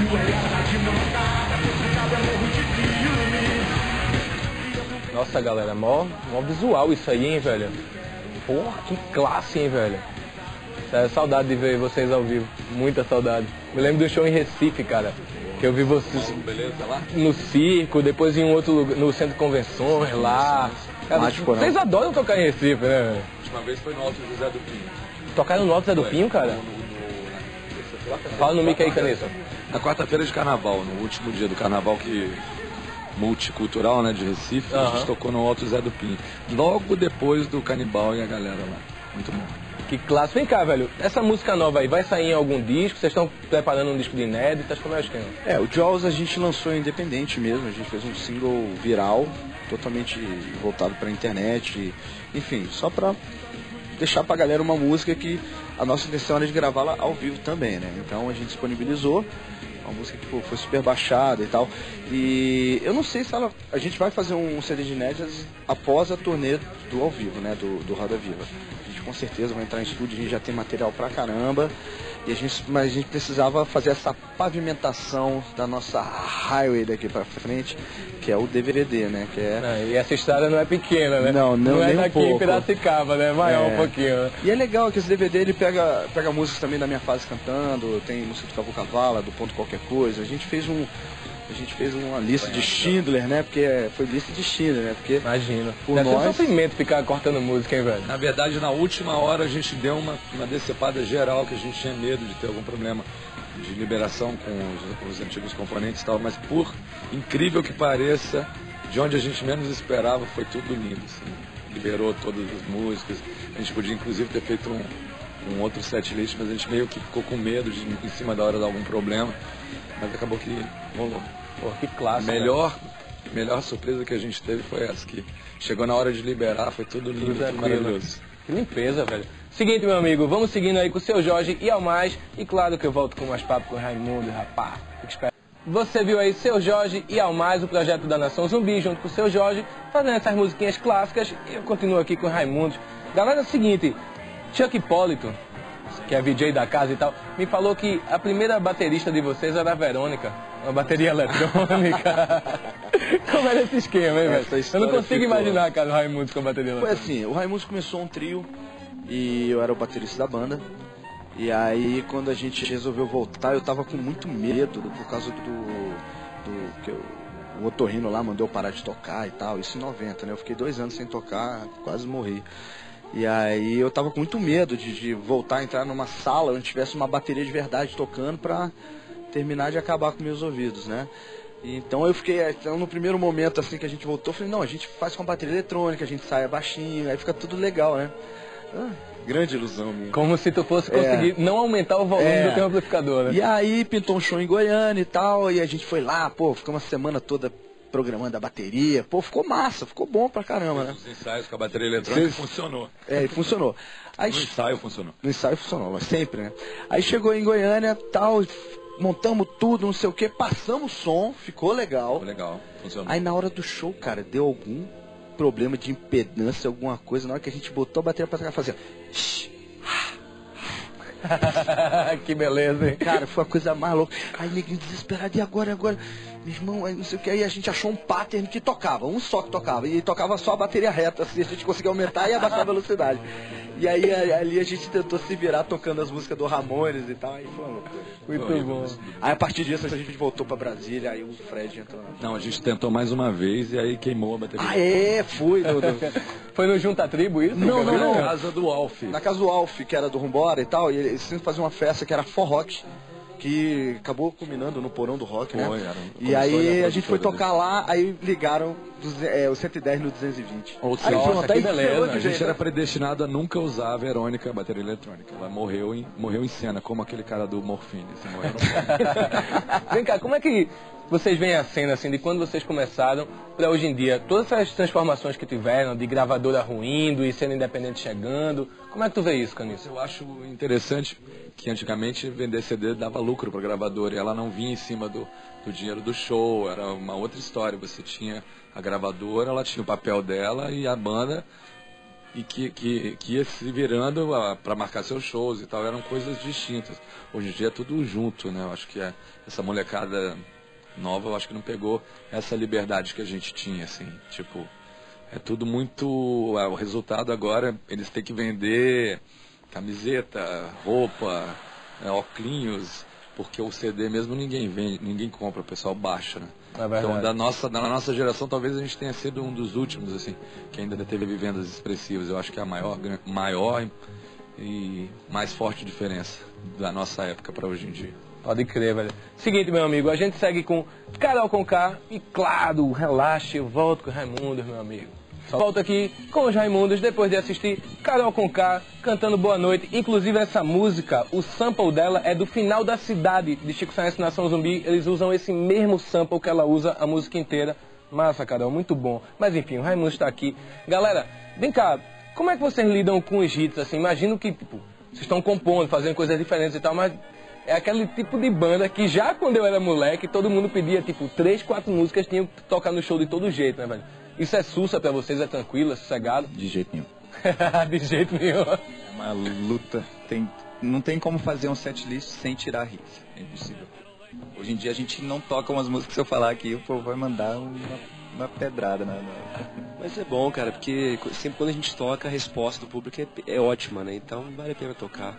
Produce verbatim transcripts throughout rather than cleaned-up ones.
Nossa, galera, mó, mó visual isso aí, hein, velho? Porra, que classe, hein, velho? Sério, saudade de ver vocês ao vivo. Muita saudade. Me lembro do show em Recife, cara. Que eu vi vocês no circo, depois em um outro lugar, no centro de convenções, lá. Cara, Mágico, vocês não? adoram tocar em Recife, né, velho? A última vez foi no Alto José do Pinho. Tocaram no Alto Zé do Pinho, cara? No, no, no, na, Fala no mic aí, Caniço. Na quarta-feira de carnaval, no último dia do carnaval que multicultural, né, de Recife, Uhum. a gente tocou no Alto Zé do Pinho. Logo depois do Canibal e a galera lá. Muito bom. Que classe. Vem cá, velho. Essa música nova aí vai sair em algum disco? Vocês estão preparando um disco de inéditas? Como é o esquema? É, o Jaws a gente lançou independente mesmo, a gente fez um single viral, totalmente voltado pra internet, e, enfim, só pra deixar pra galera uma música que a nossa intenção era de gravá-la ao vivo também, né? Então a gente disponibilizou, uma música que pô, foi super baixada e tal, e eu não sei se ela, a gente vai fazer um C D de inéditas após a turnê do ao vivo, né, do, do Roda Viva. A gente com certeza vai entrar em estúdio, a gente já tem material pra caramba, e a gente, mas a gente precisava fazer essa pavimentação da nossa highway daqui pra frente, que é o D V D, né? Que é... Ah, e essa estrada não é pequena, né? Não, não, não é nem um daqui pouco. em Piracicaba, né? Maior É. um pouquinho, né? E é legal que esse D V D ele pega, pega músicas também da minha fase cantando, tem música do Cavu Cavala, do Ponto Qualquer Coisa. A gente fez um. A gente fez uma lista de Schindler, né? Porque é, foi lista de Schindler, né? Porque Imagina. Por Deve nós- ser um sofrimento ficar cortando música, hein, velho? Na verdade, na última hora a gente deu uma, uma decepada geral, que a gente tinha medo de ter algum problema de liberação com os, os antigos componentes e tal, mas por incrível que pareça, de onde a gente menos esperava, foi tudo lindo, assim. Liberou todas as músicas, a gente podia inclusive ter feito um, um outro setlist, mas a gente meio que ficou com medo de em cima da hora dar algum problema, mas acabou que rolou. Pô, que classe. Melhor, melhor surpresa que a gente teve foi essa, que chegou na hora de liberar, foi tudo lindo, Tudo tudo tranquilo. maravilhoso. Que limpeza, velho. Seguinte, meu amigo, vamos seguindo aí com o seu Jorge e ao mais. E claro que eu volto com mais papo com o Raimundo, rapá. Fica esperto. Você viu aí seu Jorge e ao mais, o projeto da Nação Zumbi, junto com o seu Jorge, fazendo essas musiquinhas clássicas. E eu continuo aqui com o Raimundo. Galera, é o seguinte, Chuck Hipólito, que é V J da casa e tal, me falou que a primeira baterista de vocês era a Verônica, uma bateria eletrônica. Como era esse esquema, hein, Essa velho? Eu não história consigo ficou- imaginar, cara, o Raimundo com a bateria Foi eletrônica. assim, o Raimundo começou um trio e eu era o baterista da banda. E aí quando a gente resolveu voltar, eu tava com muito medo por causa do, do que eu, o otorrino lá mandou eu parar de tocar e tal, isso em noventa, né? Eu fiquei dois anos sem tocar, quase morri. E aí eu tava com muito medo de, de voltar a entrar numa sala onde tivesse uma bateria de verdade tocando pra terminar de acabar com meus ouvidos, né? Então eu fiquei, então, no primeiro momento assim que a gente voltou, eu falei, não, a gente faz com a bateria eletrônica, a gente sai baixinho, aí fica tudo legal, né? Ah, grande ilusão minha. Como se tu fosse conseguir não aumentar o volume É. do teu amplificador, né? E aí pintou um show em Goiânia e tal, e a gente foi lá, pô, ficamos uma semana toda programando a bateria, pô, ficou massa, ficou bom pra caramba, né? Os ensaios com a bateria eletrônica Sim. funcionou. É, e funcionou. Aí, No ensaio funcionou. no ensaio funcionou, mas sempre, né? Aí chegou em Goiânia, tal, montamos tudo, não sei o que, passamos som, ficou legal. Ficou legal, funcionou. Aí na hora do show, cara, deu algum problema de impedância, alguma coisa, na hora que a gente botou a bateria pra tocar, fazia... Que beleza, hein? Cara, foi a coisa mais louca. Aí neguinho desesperado, e agora, e agora? Meu irmão, aí não sei o que, aí a gente achou um pattern que tocava, um só que tocava, e tocava só a bateria reta, assim, a gente conseguia aumentar e abaixar a velocidade. E aí a- ali a gente tentou se virar tocando as músicas do Ramones e tal, aí foi uma loucura. Muito bom. Aí a partir disso a gente voltou pra Brasília, aí o Fred entrou na... Não, a gente tentou mais uma vez e aí queimou a bateria. Ah, é, fui. No, no... Foi no Junta Tribo isso? Não, não, Na não. casa do Alf. Na casa do Alf, que era do Rumbora e tal, e eles sempre faziam uma festa que era forrock, que acabou culminando no porão do rock, né? Foi, era- E começou aí a a gente foi produtora tocar lá, aí ligaram duze- é, o cento e dez no duzentos e vinte. Ou Aí seja, pronto, nossa, aí que beleza. ferrou de A gente jeito. era predestinado a nunca usar a Verônica, a bateria eletrônica. Ela morreu em, morreu em cena, como aquele cara do Morfine. Assim, morreu no... Vem cá, como é que vocês veem a cena, assim, de quando vocês começaram pra hoje em dia? Todas essas transformações que tiveram, de gravadora ruindo e cena independente chegando, como é que tu vê isso, Caniço? Eu acho interessante que antigamente vender C D dava lucro para a gravadora e ela não vinha em cima do, do dinheiro do show, era uma outra história. Você tinha a gravadora, ela tinha o papel dela e a banda e que, que, que ia se virando para marcar seus shows e tal, eram coisas distintas. Hoje em dia é tudo junto, né? Eu acho que é, essa molecada nova, eu acho que não pegou essa liberdade que a gente tinha, assim, tipo, é tudo muito, o resultado agora, eles têm que vender camiseta, roupa, é, óculos, porque o C D mesmo ninguém vende, ninguém compra, o pessoal baixa, né? É então, da nossa, da nossa geração, talvez a gente tenha sido um dos últimos, assim, que ainda teve vendas expressivas. Eu acho que é a maior, maior e mais forte diferença da nossa época para hoje em dia. Pode crer, velho. Seguinte, meu amigo, a gente segue com Carol Conká e, claro, relaxe, eu volto com o Raimundos, meu amigo. Só volto aqui com os Raimundos depois de assistir Carol Conká cantando Boa Noite. Inclusive, essa música, o sample dela é do Final da Cidade, de Chico Science Nação Zumbi. Eles usam esse mesmo sample que ela usa a música inteira. Massa, Carol, muito bom. Mas enfim, o Raimundos está aqui. Galera, vem cá, como é que vocês lidam com os hits, assim? Imagino que, tipo, vocês estão compondo, fazendo coisas diferentes e tal, mas é aquele tipo de banda que já quando eu era moleque, todo mundo pedia, tipo, três, quatro músicas, tinham que tocar no show de todo jeito, né, velho? Isso é sussa pra vocês? É tranquilo, é sossegado? De jeito nenhum. De jeito nenhum. É uma luta. Tem, não tem como fazer um setlist sem tirar hits. É impossível. Hoje em dia a gente não toca umas músicas que se eu falar aqui, o povo vai mandar uma, uma pedrada. Né? Mas é bom, cara, porque sempre quando a gente toca, a resposta do público é, é ótima, né? Então vale a pena tocar.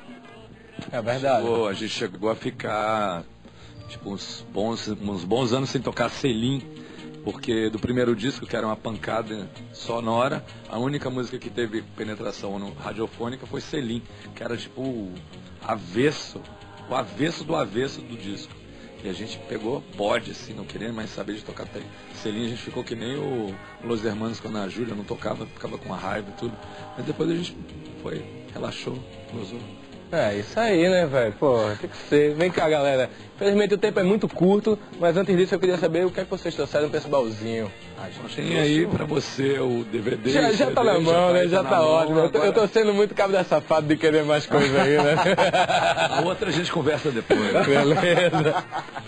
É verdade. Chegou, a gente chegou a ficar tipo, uns, bons, uns bons anos sem tocar Selim, porque do primeiro disco, que era uma pancada sonora, a única música que teve penetração no radiofônica foi Selim, que era tipo o avesso, o avesso do avesso do disco. E a gente pegou bode, assim, não querendo mais saber de tocar Selim. A gente ficou que nem o Los Hermanos quando a Júlia não tocava, ficava com a raiva e tudo. Mas depois a gente foi, relaxou, gozou. É, isso aí, né, velho? Pô, tem que ser. Vem cá, galera. Infelizmente o tempo é muito curto, mas antes disso eu queria saber o que é que vocês trouxeram pra esse baúzinho. Ah, gente, tem aí pra você o D V D. Já, já tá na mão, né? Já tá ótimo. Eu tô, eu tô sendo muito cabra safado de querer mais coisas aí, né? A outra a gente conversa depois. Beleza.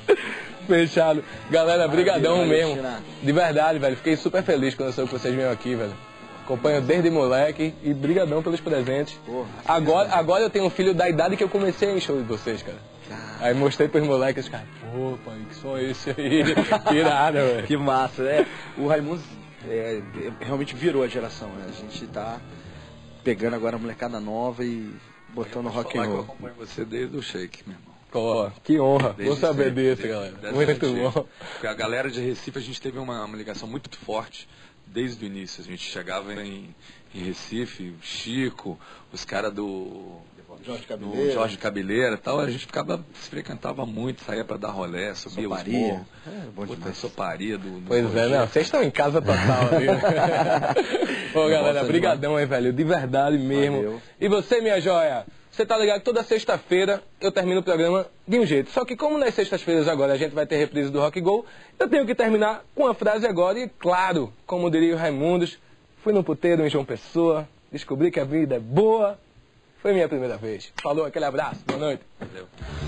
Fechado. Galera, brigadão mesmo. De verdade, velho. Fiquei super feliz quando eu soube que vocês vieram aqui, velho. Acompanho desde moleque e brigadão pelos presentes. Porra, agora, agora eu tenho um filho da idade que eu comecei a ir em show de vocês, cara. Ah. Aí mostrei pros moleques, cara, pô, pai, que só esse aí. Que irado, velho. Que massa, né? O Raimundos é, realmente virou a geração, né? A gente tá pegando agora a molecada nova e botando rock and roll. Eu acompanho você desde o Shake, meu irmão. Pô, que honra. Desde Vou saber sempre, disso, desde, galera. desde Muito bom. Porque a galera de Recife, a gente teve uma, uma ligação muito forte desde o início. A gente chegava em, em Recife, Chico, os caras do Jorge Cabeleira, Jorge Cabeleira e tal, a gente ficava, se frequentava muito, saía pra dar rolé, subia soparia. os morros. É, bom Puta, soparia do, do Pois é, não, vocês estão em casa total ali, né? Pô, galera, brigadão aí, velho, de verdade mesmo. Valeu. E você, minha joia? Você tá ligado que toda sexta-feira eu termino o programa de um jeito. Só que como nas sextas-feiras agora a gente vai ter reprise do Rock Go, eu tenho que terminar com uma frase agora. E claro, como diria o Raimundos, fui no puteiro em João Pessoa, descobri que a vida é boa. Foi minha primeira vez. Falou, aquele abraço, boa noite. Valeu.